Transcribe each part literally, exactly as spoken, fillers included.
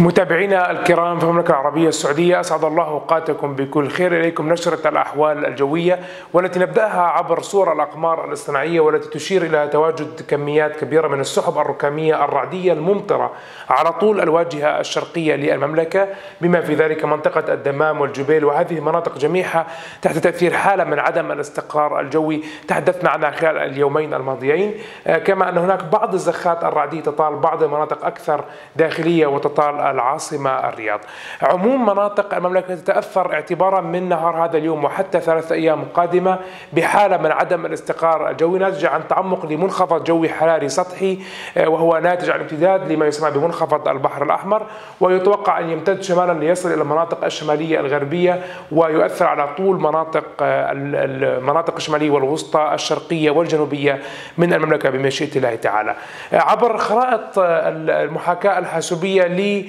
متابعينا الكرام في المملكة العربية السعودية، أسعد الله أوقاتكم بكل خير. إليكم نشرة الأحوال الجوية والتي نبدأها عبر صور الأقمار الاصطناعية والتي تشير إلى تواجد كميات كبيرة من السحب الركامية الرعدية الممطرة على طول الواجهة الشرقية للمملكة، بما في ذلك منطقة الدمام والجبيل، وهذه المناطق جميعها تحت تأثير حالة من عدم الاستقرار الجوي تحدثنا عنها خلال اليومين الماضيين، كما أن هناك بعض الزخات الرعدية تطال بعض المناطق أكثر داخلية وتطال العاصمة الرياض. عموم مناطق المملكة تتأثر اعتبارا من نهار هذا اليوم وحتى ثلاثة أيام قادمة بحالة من عدم الاستقرار الجوي ناتج عن تعمق لمنخفض جوي حراري سطحي، وهو ناتج عن امتداد لما يسمى بمنخفض البحر الأحمر، ويتوقع أن يمتد شمالا ليصل إلى المناطق الشمالية الغربية ويؤثر على طول مناطق المناطق الشمالية والوسطى الشرقية والجنوبية من المملكة بمشيئة الله تعالى. عبر خرائط المحاكاة الحاسوبية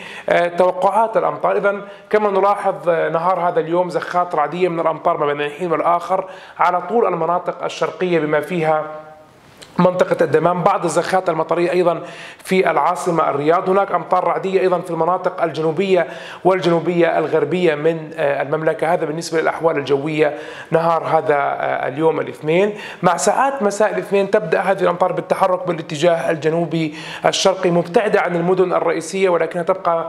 توقعات الأمطار، إذن كما نلاحظ نهار هذا اليوم زخات رعدية من الأمطار ما بين الحين والآخر على طول المناطق الشرقية بما فيها منطقة الدمام، بعض الزخات المطرية أيضا في العاصمة الرياض، هناك أمطار رعدية أيضا في المناطق الجنوبية والجنوبية الغربية من المملكة. هذا بالنسبة للأحوال الجوية نهار هذا اليوم الاثنين. مع ساعات مساء الاثنين تبدأ هذه الأمطار بالتحرك بالاتجاه الجنوبي الشرقي مبتعدة عن المدن الرئيسية، ولكنها تبقى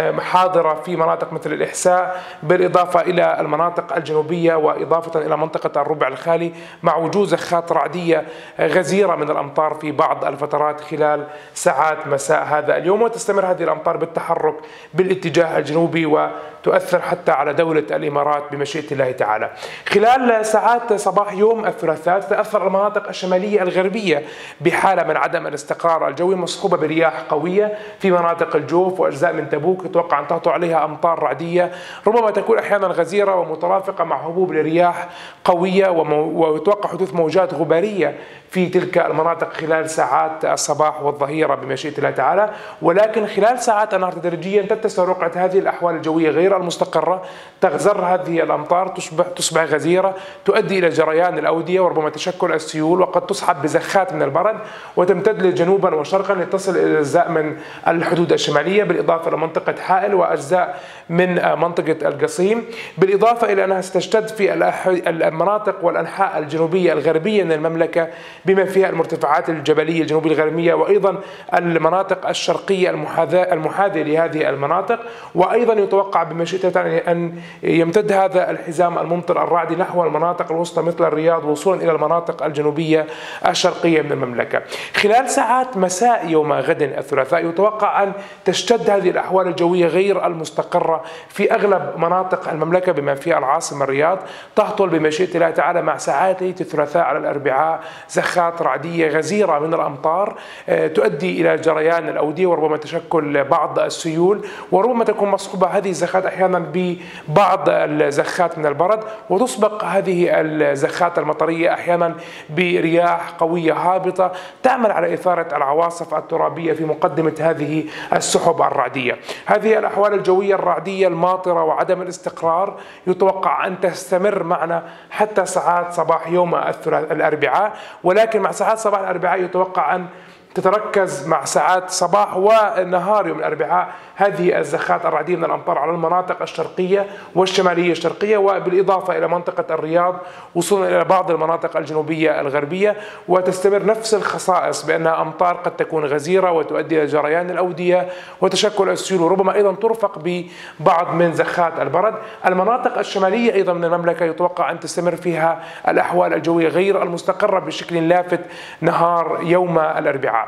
حاضرة في مناطق مثل الإحساء بالإضافة إلى المناطق الجنوبية وإضافة إلى منطقة الربع الخالي، مع وجود زخات رعدية غزيرة من الأمطار في بعض الفترات خلال ساعات مساء هذا اليوم، وتستمر هذه الأمطار بالتحرك بالاتجاه الجنوبي وتؤثر حتى على دولة الإمارات بمشيئة الله تعالى. خلال ساعات صباح يوم الثلاثاء تتأثر المناطق الشمالية الغربية بحالة من عدم الاستقرار الجوي مصحوبة برياح قوية في مناطق الجوف وأجزاء من تبوك، يتوقع أن تهطل عليها أمطار رعدية ربما تكون أحيانا غزيرة ومترافقة مع هبوب لرياح قوية، ويتوقع حدوث موجات غبارية في تلك المناطق خلال ساعات الصباح والظهيرة بمشيئة الله تعالى. ولكن خلال ساعات النهار تدريجيا تتسع رقعة هذه الأحوال الجوية غير المستقرة، تغزر هذه الأمطار تصبح تصبح غزيرة تؤدي إلى جريان الأودية وربما تشكل السيول، وقد تصحب بزخات من البرد وتمتد جنوبا وشرقا لتصل إلى أجزاء من الحدود الشمالية، بالإضافة إلى منطقة حائل وأجزاء من منطقة القصيم، بالإضافة إلى أنها ستشتد في المناطق والأنحاء الجنوبية الغربية من المملكة بما فيها المرتفعات الجبلية الجنوبية الغربية وأيضا المناطق الشرقية المحاذية لهذه المناطق. وأيضا يتوقع بمشيئة الله أن يمتد هذا الحزام الممطر الرعدي نحو المناطق الوسطى مثل الرياض وصولا إلى المناطق الجنوبية الشرقية من المملكة. خلال ساعات مساء يوم غد الثلاثاء يتوقع أن تشتد هذه الأحوال الجوية غير المستقرة في أغلب مناطق المملكة بما فيها العاصمة الرياض، تهطل بمشيئة الله تعالى مع ساعات ليلة الثلاثاء على الأربعاء زخات رعدية غزيرة من الأمطار تؤدي إلى جريان الأودية وربما تشكل بعض السيول، وربما تكون مصحوبة هذه الزخات أحيانا ببعض الزخات من البرد، وتسبق هذه الزخات المطرية أحيانا برياح قوية هابطة تعمل على إثارة العواصف الترابية في مقدمة هذه السحب الرعدية. هذه الأحوال الجوية الرعدية الماطرة وعدم الاستقرار يتوقع أن تستمر معنا حتى ساعات صباح يوم الأربعاء، ولكن مع ساعات صباح الأربعاء يتوقع أن تتركز مع ساعات صباح ونهار يوم الأربعاء هذه الزخات الرعدية من الأمطار على المناطق الشرقية والشمالية الشرقية، وبالإضافة إلى منطقة الرياض وصولا إلى بعض المناطق الجنوبية الغربية، وتستمر نفس الخصائص بأنها أمطار قد تكون غزيرة وتؤدي إلى جريان الأودية وتشكل السيول، وربما أيضا ترفق ببعض من زخات البرد. المناطق الشمالية أيضا من المملكة يتوقع أن تستمر فيها الأحوال الجوية غير المستقرة بشكل لافت نهار يوم الأربعاء.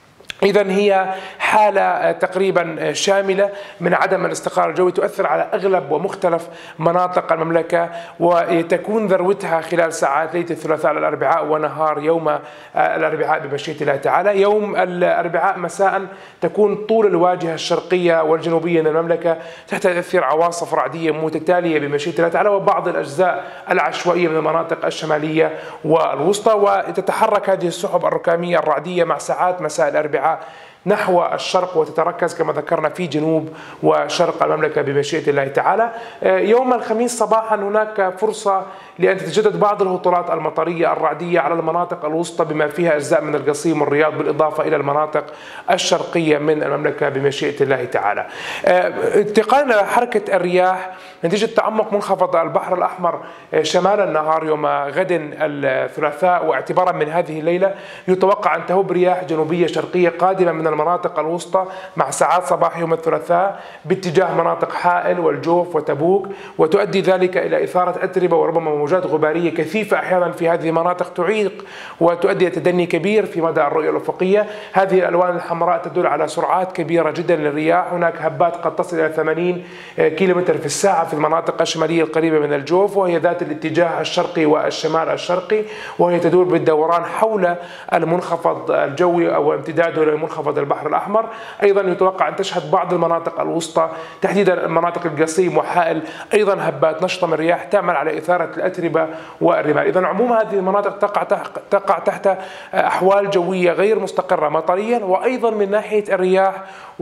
إذن هي حالة تقريبا شاملة من عدم الاستقرار الجوي تؤثر على أغلب ومختلف مناطق المملكة، وتكون ذروتها خلال ساعات ليلة الثلاثاء على الأربعاء ونهار يوم الأربعاء بمشيئة الله تعالى. يوم الأربعاء مساء تكون طول الواجهة الشرقية والجنوبية من المملكة تحت تأثير عواصف رعدية متتالية بمشيئة الله تعالى، وبعض الأجزاء العشوائية من المناطق الشمالية والوسطى، وتتحرك هذه السحب الركامية الرعدية مع ساعات مساء الأربعاء نحو الشرق وتتركز كما ذكرنا في جنوب وشرق المملكة بمشيئة الله تعالى. يوم الخميس صباحا هناك فرصة لأن تتجدد بعض الهطولات المطرية الرعدية على المناطق الوسطى بما فيها أجزاء من القصيم والرياض، بالإضافة إلى المناطق الشرقية من المملكة بمشيئة الله تعالى. انتقالا إلى حركة الرياح نتيجة تعمق منخفض البحر الأحمر شمال النهار يوم غد الثلاثاء، واعتبارا من هذه الليلة يتوقع أن تهب رياح جنوبية شرقية قادمة من المناطق الوسطى مع ساعات صباح يوم الثلاثاء باتجاه مناطق حائل والجوف وتبوك، وتؤدي ذلك إلى إثارة أتربة وربما موجات غبارية كثيفة أحيانا في هذه المناطق تعيق وتؤدي إلى تدني كبير في مدى الرؤية الأفقية. هذه الألوان الحمراء تدل على سرعات كبيرة جدا للرياح، هناك هبات قد تصل إلى ثمانين كيلومتر في الساعة في المناطق الشمالية القريبة من الجوف، وهي ذات الاتجاه الشرقي والشمال الشرقي، وهي تدور بالدوران حول المنخفض الجوي أو امتداده لمنخفض البحر الأحمر. أيضا يتوقع أن تشهد بعض المناطق الوسطى تحديدا مناطق القصيم وحائل أيضا هبات نشطة من الرياح تعمل على إثارة الأتربة والرمال. إذا عموم هذه المناطق تقع تقع تحت أحوال جوية غير مستقرة مطريا، وأيضا من ناحية الرياح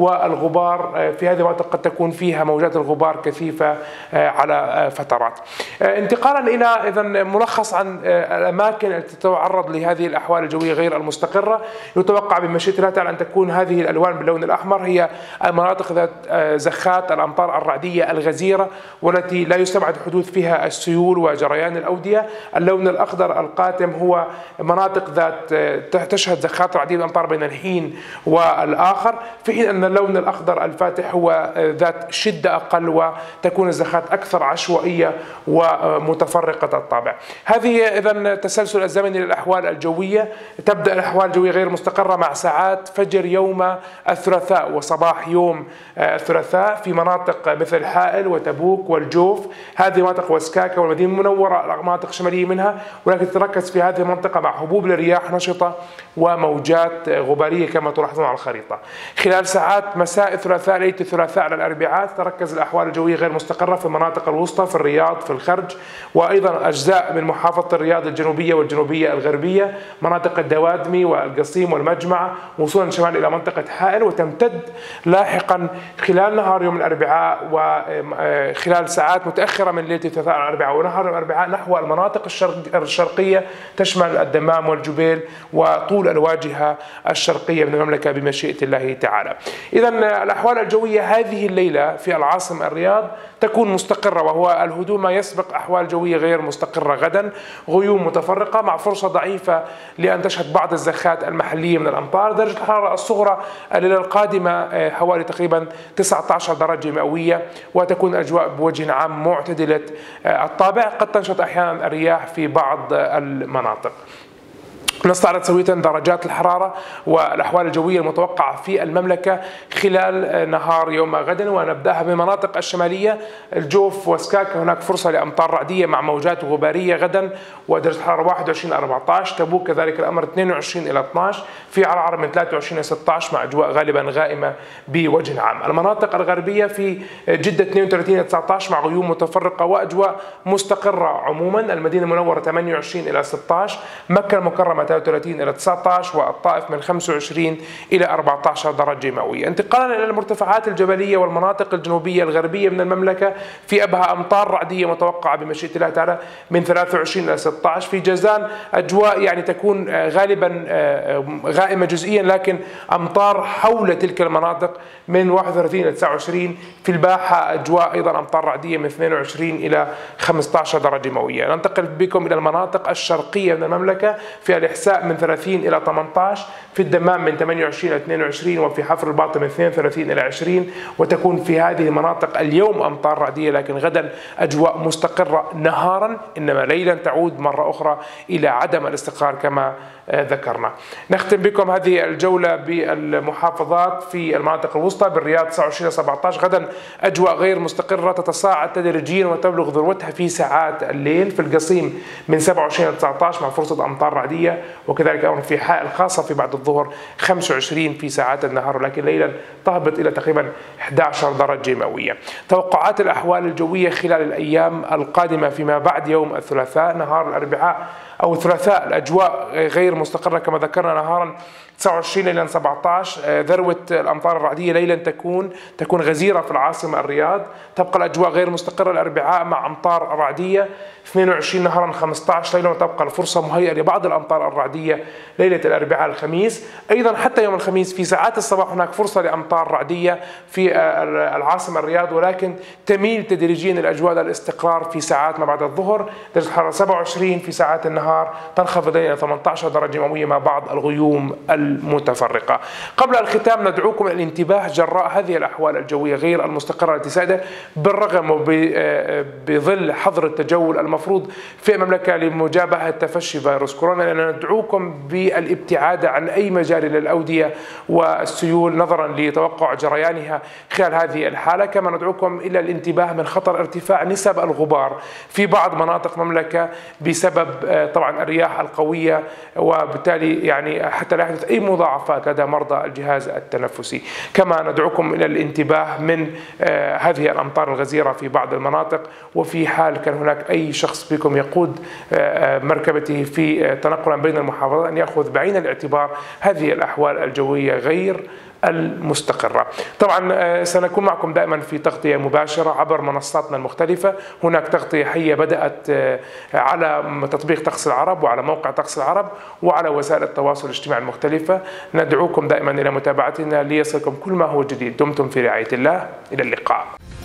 والغبار في هذه المناطق قد تكون فيها موجات الغبار كثيفة على فترات. انتقالا إلى إذا ملخص عن الأماكن التي تتعرض لهذه الأحوال الجوية غير المستقرة، يتوقع بمشيئة الله تعالى أن تكون هذه الألوان باللون الأحمر هي المناطق ذات زخات الأمطار الرعدية الغزيرة والتي لا يستبعد حدوث فيها السيول وجريان الأودية. اللون الأخضر القاتم هو مناطق ذات تشهد زخات رعدية الأمطار بين الحين والآخر، في حين أن اللون الأخضر الفاتح هو ذات شدة أقل وتكون الزخات أكثر عشوائية ومتفرقة الطابع. هذه إذن التسلسل الزمني للأحوال الجوية. تبدأ الأحوال الجوية غير مستقرة مع ساعات فجر يوم الثلاثاء وصباح يوم الثلاثاء في مناطق مثل حائل وتبوك والجوف، هذه مناطق وسكاكة والمدينة المنورة مناطق شمالية منها، ولكن تتركز في هذه المنطقة مع هبوب لرياح نشطة وموجات غبارية كما تلاحظون على الخريطة. خلال ساعات مساء الثلاثاء ليلة الثلاثاء على الأربعاء تركز الأحوال الجوية غير مستقرة في المناطق الوسطى في الرياض في الخرج، وأيضا أجزاء من محافظة الرياض الجنوبية والجنوبية الغربية، مناطق الدوادمي والقصيم والمجمعة وصولا شمال إلى منطقة حائل، وتمتد لاحقا خلال نهار يوم الأربعاء وخلال ساعات متأخرة من ليلة الثلاثاء على الأربعاء ونهار الأربعاء نحو المناطق الشرقية تشمل الدمام والجبيل وطول الواجهة الشرقية من المملكة بمشيئة الله تعالى. إذا الأحوال الجوية هذه الليلة في العاصمة الرياض تكون مستقرة، وهو الهدوء ما يسبق أحوال جوية غير مستقرة غدا، غيوم متفرقة مع فرصة ضعيفة لأن تشهد بعض الزخات المحلية من الأمطار. درجة الحرارة الصغرى الليلة القادمة حوالي تقريبا تسعة عشر درجة مئوية، وتكون الأجواء بوجه عام معتدلة الطابع، قد تنشط أحيانا الرياح في بعض المناطق. نستعرض سوية درجات الحرارة والأحوال الجوية المتوقعة في المملكة خلال نهار يوم غد، ونبدأها بالمناطق الشمالية. الجوف وسكاكة هناك فرصة لأمطار رعدية مع موجات غبارية غدا، ودرجة الحرارة واحد وعشرين إلى أربعة عشر. تبوك كذلك الأمر اثنين وعشرين إلى اثني عشر. في عرعر من ثلاثة وعشرين إلى ستة عشر مع أجواء غالبا غائمة بوجه عام. المناطق الغربية في جدة اثنين وثلاثين إلى تسعة عشر مع غيوم متفرقة وأجواء مستقرة عموما. المدينة المنورة ثمانية وعشرين إلى ستة عشر. مكة المكرمة ثلاثة وثلاثين إلى تسعة عشر، والطائف من خمسة وعشرين إلى أربعة عشر درجة مئوية. انتقالا إلى المرتفعات الجبلية والمناطق الجنوبية الغربية من المملكة في أبها أمطار رعدية متوقعة بمشيئة الله تعالى من ثلاثة وعشرين إلى ستة عشر. في جازان أجواء يعني تكون غالبا غائمة جزئيا، لكن أمطار حول تلك المناطق من واحد وثلاثين إلى تسعة وعشرين. في الباحة أجواء أيضا أمطار رعدية من اثنين وعشرين إلى خمسة عشر درجة مئوية. ننتقل بكم إلى المناطق الشرقية من المملكة في الإحساء من ثلاثين إلى ثمانية عشر، في الدمام من ثمانية وعشرين إلى اثنين وعشرين، وفي حفر الباطن من اثنين وثلاثين إلى عشرين. وتكون في هذه المناطق اليوم أمطار رعدية، لكن غدا أجواء مستقرة نهارا، إنما ليلا تعود مرة أخرى إلى عدم الاستقرار كما ذكرنا. نختم بكم هذه الجولة بالمحافظات في المناطق الوسطى. بالرياض تسعة وعشرين إلى سبعة عشر غدا أجواء غير مستقرة تتصاعد تدريجيا وتبلغ ذروتها في ساعات الليل. في القصيم من سبعة وعشرين إلى تسعة عشر مع فرصة أمطار رعدية. وكذلك أمر في حائل خاصة في بعد الظهر خمسة وعشرين في ساعات النهار، ولكن ليلا تهبط إلى تقريبا إحدى عشرة درجة مئوية. توقعات الأحوال الجوية خلال الأيام القادمة فيما بعد يوم الثلاثاء. نهار الأربعاء أو الثلاثاء الأجواء غير مستقرة كما ذكرنا، نهارا تسعة وعشرين ليلا سبعة عشر، ذروة الأمطار الرعدية ليلا تكون تكون غزيرة في العاصمة الرياض. تبقى الأجواء غير مستقرة الأربعاء مع أمطار رعدية اثنين وعشرين نهارا خمسة عشر ليلا، وتبقى الفرصة مهيئة لبعض الأمطار الرعدية ليلة الأربعاء الخميس. أيضا حتى يوم الخميس في ساعات الصباح هناك فرصة لأمطار رعدية في العاصمة الرياض، ولكن تميل تدريجيا الأجواء للاستقرار في ساعات ما بعد الظهر. درجة الحرارة سبعة وعشرين في ساعات النهار، تنخفض إلى ثمانية عشر درجة مئوية مع بعض الغيوم المتفرقة. قبل الختام ندعوكم إلى الانتباه جراء هذه الأحوال الجوية غير المستقرة التي سائدة، بالرغم وبظل حظر التجول المفروض في المملكة لمجابهة تفشي فيروس كورونا، لأننا ندعوكم بالابتعاد عن أي مجال للأودية والسيول نظرا لتوقع جريانها خلال هذه الحالة. كما ندعوكم إلى الانتباه من خطر ارتفاع نسب الغبار في بعض مناطق المملكة بسبب طبعا الرياح القوية، وبالتالي يعني حتى لا يحدث أي مضاعفات لدى مرضى الجهاز التنفسي. كما ندعوكم إلى الانتباه من هذه الأمطار الغزيرة في بعض المناطق، وفي حال كان هناك أي شخص بكم يقود مركبته في تنقل بين المحافظات أن يأخذ بعين الاعتبار هذه الأحوال الجوية غير المستقرة. طبعا سنكون معكم دائما في تغطية مباشرة عبر منصاتنا المختلفة. هناك تغطية حية بدأت على تطبيق طقس العرب وعلى موقع طقس العرب وعلى وسائل التواصل الاجتماعي المختلفة. ندعوكم دائما إلى متابعتنا ليصلكم كل ما هو جديد. دمتم في رعاية الله، إلى اللقاء.